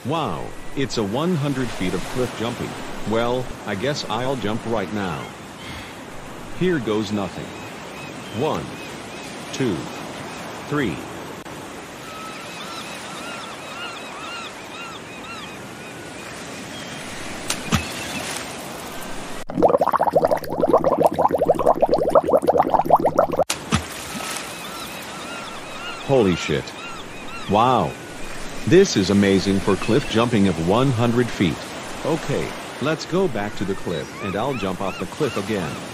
Wow, it's a 100 feet of cliff jumping. Well, I guess I'll jump right now. Here goes nothing. 1, 2, 3. Holy shit. Wow. This is amazing for cliff jumping of 100 feet. Okay, let's go back to the cliff and I'll jump off the cliff again.